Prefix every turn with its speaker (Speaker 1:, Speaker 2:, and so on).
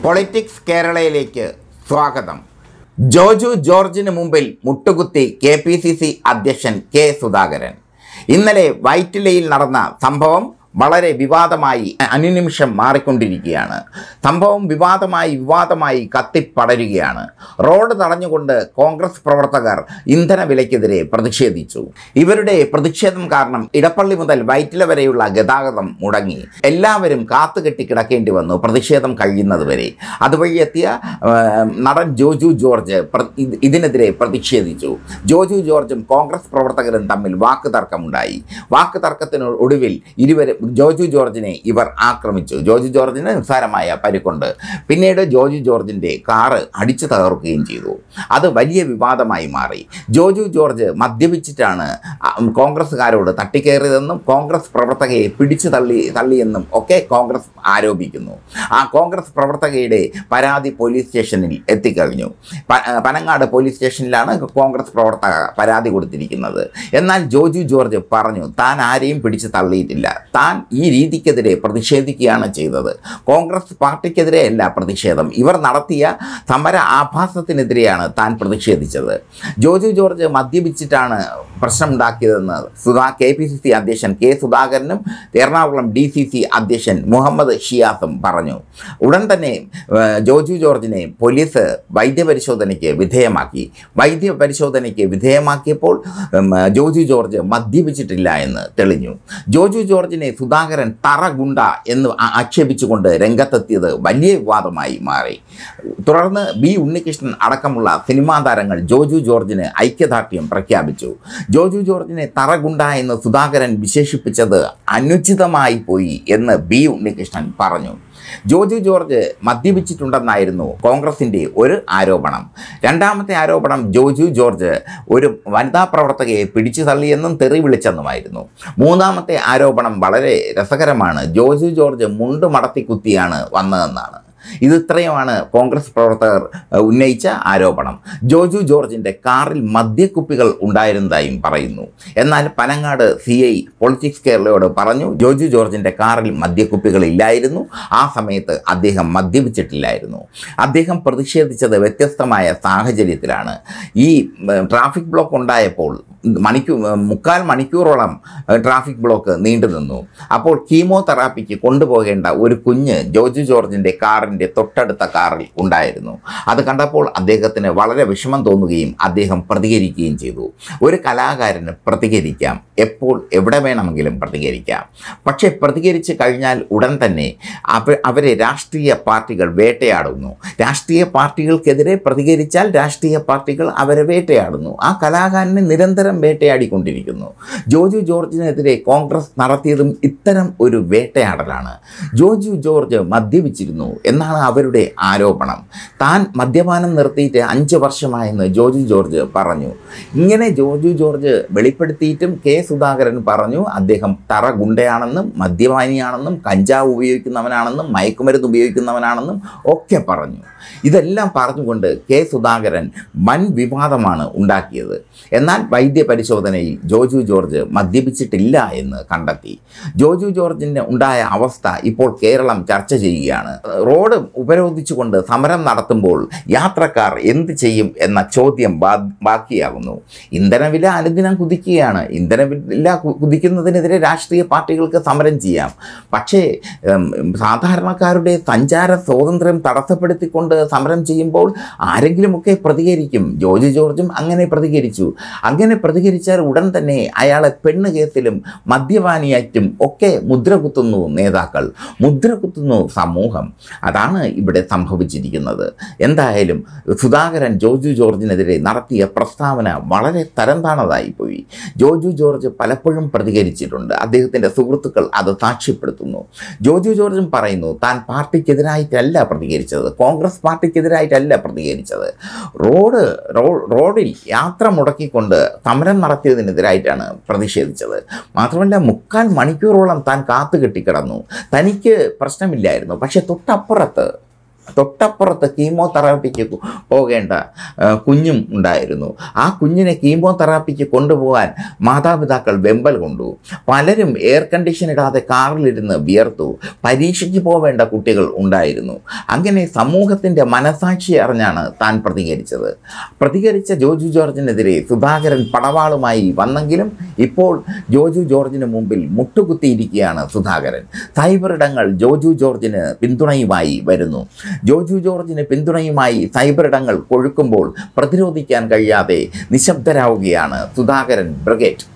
Speaker 1: Politics കേരളയിലേക്ക് സ്വാഗതം. ജോജു ജോർജിന് മുമ്പിൽ മുട്ടുകുത്തി KPCC അധ്യക്ഷൻ K സുധാകരൻ. ഇന്നലെ വൈറ്റിലയിൽ നടന്ന സംഭവം വളരെ വിവാദമായി അനുനിമിഷം മാറിക്കൊണ്ടിരിക്കുകയാണ്. സംഭവം വിവാദമായി കത്തിപ്പടരുകയാണ്. റോഡ് തടഞ്ഞുകൊണ്ട് കോൺഗ്രസ് പ്രവർത്തകർ ഇന്ധനവിലയ്ക്കെതിരെ പ്രതിഷേധിച്ചു. ഇവരുടെ പ്രതിഷേധം കാരണം ഇടപ്പള്ളി മുതൽ വൈറ്റില വരെയുള്ള ഗതാഗതം മുടങ്ങി. എല്ലാവരും കാത്തുകെട്ടി കിടക്കേണ്ടി വന്നു പ്രതിഷേധം കഴിയുന്നതുവരെ. അതുവഴി എത്തിയ നടൻ ജോജു ജോർജ് ഇതിനെതിരെ പ്രതിഷേധിച്ചു. ജോജു ജോർജും കോൺഗ്രസ് പ്രവർത്തകരും തമ്മിൽ വാക്കുതർക്കമുണ്ടായി. വാക്കുതർക്കത്തിന് ഒടുവിൽ ഇരുവരും ജോജു ജോർജിനെ ഇവർ ആക്രമിച്ചു. ജോജു ജോർജിന് നിസ്സാരമായ പരിക്കുണ്ട്. പിന്നീട് ജോജു ജോർജിൻ്റെ കാറ് അടിച്ചു തകർക്കുകയും ചെയ്തു. അത് വലിയ വിവാദമായി മാറി. ജോജു ജോർജ് മദ്യപിച്ചിട്ടാണ് കോൺഗ്രസ്സുകാരോട് തട്ടിക്കയറിയതെന്നും കോൺഗ്രസ് പ്രവർത്തകയെ പിടിച്ചു തള്ളിയെന്നും ഒക്കെ കോൺഗ്രസ് ആരോപിക്കുന്നു. ആ കോൺഗ്രസ് പ്രവർത്തകയുടെ പരാതി പോലീസ് സ്റ്റേഷനിൽ എത്തിക്കഴിഞ്ഞു. പനങ്ങാട് പോലീസ് സ്റ്റേഷനിലാണ് കോൺഗ്രസ് പ്രവർത്തക പരാതി കൊടുത്തിരിക്കുന്നത്. എന്നാൽ ജോജു ജോർജ് പറഞ്ഞു താൻ ആരെയും പിടിച്ചു തള്ളിയിട്ടില്ല, താൻ ഈ രീതിക്കെതിരെ പ്രതിഷേധിക്കുകയാണ് ചെയ്തത്. കോൺഗ്രസ് പാർട്ടിക്കെതിരെയല്ല പ്രതിഷേധം, ഇവർ നടത്തിയ സമര ആഭാസത്തിനെതിരെയാണ് താൻ പ്രതിഷേധിച്ചത്. ജോജു ജോർജ് മദ്യപിച്ചിട്ടാണ് പ്രശ്നമുണ്ടാക്കിയതെന്ന് KPCC അധ്യക്ഷൻ K സുധാകരനും എറണാകുളം DCC അധ്യക്ഷൻ മുഹമ്മദ് ഷിയാസും പറഞ്ഞു. ഉടൻ തന്നെ ജോജു ജോർജിനെ പോലീസ് വൈദ്യപരിശോധനയ്ക്ക് വിധേയമാക്കിയപ്പോൾ ജോജു ജോർജ് മദ്യപിച്ചിട്ടില്ല എന്ന് തെളിഞ്ഞു. ജോജു ജോർജിനെ സുധാകരൻ തറഗുണ്ട എന്ന് ആക്ഷേപിച്ചുകൊണ്ട് രംഗത്തെത്തിയത് വലിയ വിവാദമായി മാറി. തുടർന്ന് B ഉണ്ണികൃഷ്ണൻ അടക്കമുള്ള സിനിമാ താരങ്ങൾ ജോജു ജോർജിന് ഐക്യദാർഢ്യം പ്രഖ്യാപിച്ചു. ജോജു ജോർജിനെ തറഗുണ്ട എന്ന് സുധാകരൻ വിശേഷിപ്പിച്ചത് അനുചിതമായി പോയി എന്ന് B ഉണ്ണികൃഷ്ണൻ പറഞ്ഞു. ജോജു ജോർജ് മദ്യപിച്ചിട്ടുണ്ടെന്നായിരുന്നു കോൺഗ്രസിൻ്റെ ഒരു ആരോപണം. രണ്ടാമത്തെ ആരോപണം ജോജു ജോർജ് ഒരു വനിതാ പ്രവർത്തകയെ പിടിച്ചു തള്ളിയെന്നും തെറി വിളിച്ചെന്നുമായിരുന്നു. മൂന്നാമത്തെ ആരോപണം വളരെ രസകരമാണ്. ജോജു ജോർജ് മുണ്ട് മടത്തി കുത്തിയാണ് വന്നതെന്നാണ്. ഇത്രയുമാണ് കോൺഗ്രസ് പ്രവർത്തകർ ഉന്നയിച്ച ആരോപണം. ജോജു ജോർജിൻ്റെ കാറിൽ മദ്യക്കുപ്പികൾ ഉണ്ടായിരുന്നതായും പറയുന്നു. എന്നാൽ പനങ്ങാട് CI പൊളിറ്റിക്സ് കേരളയോട് പറഞ്ഞു ജോജു ജോർജിൻ്റെ കാറിൽ മദ്യക്കുപ്പികൾ ഇല്ലായിരുന്നു, ആ സമയത്ത് അദ്ദേഹം മദ്യപിച്ചിട്ടില്ലായിരുന്നു. അദ്ദേഹം പ്രതിഷേധിച്ചത് വ്യത്യസ്തമായ സാഹചര്യത്തിലാണ്. ഈ ട്രാഫിക് ബ്ലോക്ക് ഉണ്ടായപ്പോൾ 3/4 മണിക്കൂറോളം ട്രാഫിക് ബ്ലോക്ക് നീണ്ടു നിന്നു. അപ്പോൾ കീമോതെറാപ്പിക്ക് കൊണ്ടുപോകേണ്ട ഒരു കുഞ്ഞ് ജോജു ജോർജിൻ്റെ കാറിൻ്റെ തൊട്ടടുത്ത കാറിൽ ഉണ്ടായിരുന്നു. അത് കണ്ടപ്പോൾ അദ്ദേഹത്തിന് വളരെ വിഷമം തോന്നുകയും അദ്ദേഹം പ്രതികരിക്കുകയും ചെയ്തു. ഒരു കലാകാരന് പ്രതികരിക്കാം, എപ്പോൾ എവിടെ വേണമെങ്കിലും പ്രതികരിക്കാം. പക്ഷേ പ്രതികരിച്ച് കഴിഞ്ഞാൽ ഉടൻ തന്നെ അവരെ രാഷ്ട്രീയ പാർട്ടികൾ വേട്ടയാടുന്നു. രാഷ്ട്രീയ പാർട്ടികൾക്കെതിരെ പ്രതികരിച്ചാൽ രാഷ്ട്രീയ പാർട്ടികൾ അവരെ വേട്ടയാടുന്നു. ആ കലാകാരനെ നിരന്തരം വേട്ടയാടിക്കൊണ്ടിരിക്കുന്നു. ജോജു ജോർജിനെതിരെ കോൺഗ്രസ് നടത്തിയതും ഇത്തരം ഒരു വേട്ടയാടലാണ്. ജോജു ജോർജ് മദ്യപിച്ചിരുന്നു എന്നാണ് അവരുടെ ആരോപണം. താൻ മദ്യപാനം നിർത്തിയിട്ട് 5 വർഷമായെന്ന് ജോജു ജോർജ് പറഞ്ഞു. ഇങ്ങനെ ജോജു ജോർജ് വെളിപ്പെടുത്തിയിട്ടും K സുധാകരൻ പറഞ്ഞു അദ്ദേഹം തറ ഗുണ്ടയാണെന്നും മദ്യപാനിയാണെന്നും കഞ്ചാവ് ഉപയോഗിക്കുന്നവനാണെന്നും മയക്കുമരുന്ന് ഉപയോഗിക്കുന്നവനാണെന്നും ഒക്കെ പറഞ്ഞു. ഇതെല്ലാം പറഞ്ഞുകൊണ്ട് K സുധാകരൻ വൻ വിവാദമാണ് ഉണ്ടാക്കിയത്. എന്നാൽ വൈദ്യപരിശോധനയിൽ ജോജു ജോർജ് മദ്യപിച്ചിട്ടില്ല എന്ന് കണ്ടെത്തി. ജോജു ജോർജിന് ഉണ്ടായ അവസ്ഥ ഇപ്പോൾ കേരളം ചർച്ച ചെയ്യുകയാണ്. റോഡ് ഉപരോധിച്ചുകൊണ്ട് സമരം നടത്തുമ്പോൾ യാത്രക്കാർ എന്ത് ചെയ്യും എന്ന ചോദ്യം ബാക്കിയാകുന്നു. ഇന്ധനവില അനുദിനം കുതിക്കുകയാണ്. ഇന്ധനവില കുതിക്കുന്നതിനെതിരെ രാഷ്ട്രീയ പാർട്ടികൾക്ക് സമരം ചെയ്യാം. പക്ഷേ സാധാരണക്കാരുടെ സഞ്ചാര സ്വാതന്ത്ര്യം തടസ്സപ്പെടുത്തിക്കൊണ്ട് സമരം ചെയ്യുമ്പോൾ ആരെങ്കിലുമൊക്കെ പ്രതികരിക്കും. ജോജു ജോർജും അങ്ങനെ പ്രതികരിച്ചു. അങ്ങനെ പ്രതികരിച്ചാൽ ഉടൻ തന്നെ അയാളെ പെണ്ണ് കേസിലും മദ്യപാനിയായിട്ടും ഒക്കെ മുദ്ര കുത്തുന്നു നേതാക്കൾ, മുദ്ര കുത്തുന്നു സമൂഹം. അതാണ് ഇവിടെ സംഭവിച്ചിരിക്കുന്നത്. എന്തായാലും സുധാകരൻ ജോജു ജോർജിനെതിരെ നടത്തിയ പ്രസ്താവന വളരെ തരംതാണതായിപ്പോയി. ജോജു ജോർജ് പലപ്പോഴും പ്രതികരിച്ചിട്ടുണ്ട്. അദ്ദേഹത്തിൻ്റെ സുഹൃത്തുക്കൾ അത് സാക്ഷ്യപ്പെടുത്തുന്നു. ജോജു ജോർജും പറയുന്നു താൻ പാർട്ടിക്കെതിരായിട്ടല്ല പ്രതികരിച്ചത്, കോൺഗ്രസ് പാർട്ടിക്കെതിരായിട്ടല്ല പ്രതികരിച്ചത്, റോഡിൽ യാത്ര മുടക്കിക്കൊണ്ട് സമരം നടത്തിയതിനെതിരായിട്ടാണ് പ്രതിഷേധിച്ചത്. മാത്രമല്ല 3/4 മണിക്കൂറോളം താൻ കാത്തു കെട്ടിക്കിടന്നു. തനിക്ക് പ്രശ്നമില്ലായിരുന്നു. പക്ഷേ തൊട്ടപ്പുറത്ത് തൊട്ടപ്പുറത്ത് കീമോതെറാപ്പിക്ക് പോകേണ്ട കുഞ്ഞും ഉണ്ടായിരുന്നു. ആ കുഞ്ഞിനെ കീമോതെറാപ്പിക്ക് കൊണ്ടുപോകാൻ മാതാപിതാക്കൾ വെമ്പൽ കൊണ്ടു. പലരും എയർ കണ്ടീഷൻ ഇടാതെ കാറിലിരുന്ന് വിയർത്തു. പരീക്ഷയ്ക്ക് പോവേണ്ട കുട്ടികൾ ഉണ്ടായിരുന്നു. അങ്ങനെ സമൂഹത്തിൻ്റെ മനസാക്ഷി അറിഞ്ഞാണ് താൻ പ്രതികരിച്ച ജോജു ജോർജിനെതിരെ സുധാകരൻ പടവാളുമായി വന്നെങ്കിലും ഇപ്പോൾ ജോജു ജോർജിന് മുമ്പിൽ മുട്ടുകുത്തിയിരിക്കുകയാണ് സുധാകരൻ. സൈബർ ഇടങ്ങൾ ജോജു ജോർജിന് പിന്തുണയുമായി വരുന്നു. ജോജു ജോർജിന് പിന്തുണയുമായി സൈബർ ഇടങ്ങൾ കൊഴുക്കുമ്പോൾ പ്രതിരോധിക്കാൻ കഴിയാതെ നിശബ്ദരാവുകയാണ് സുധാകരൻ ബ്രിഗേഡ്.